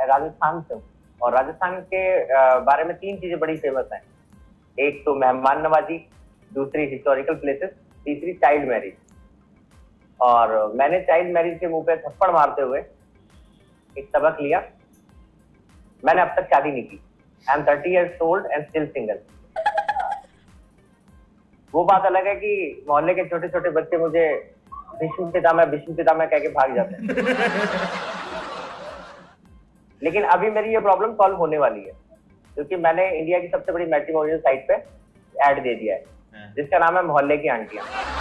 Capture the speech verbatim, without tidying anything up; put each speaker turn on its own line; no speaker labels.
राजस्थान से हूँ और राजस्थान के बारे में तीन चीजें बड़ी फेमस हैं। एक तो मेहमान नवाजी, दूसरी हिस्टोरिकल प्लेसेस, तीसरी चाइल्ड मैरिज। और मैंने चाइल्ड मैरिज के मुंह पे थप्पड़ मारते हुए एक सबक लिया, मैंने अब तक शादी नहीं की। I am thirty years old and still single. वो बात अलग है कि मोहल्ले के छोटे छोटे बच्चे मुझे भीष्म पितामह भीष्म पितामह कह के भाग जाते हैं। लेकिन अभी मेरी ये प्रॉब्लम सॉल्व होने वाली है, क्योंकि मैंने इंडिया की सबसे बड़ी मैट्रिमोनियल साइट पे ऐड दे दिया है, जिसका नाम है मोहल्ले की आंटियां।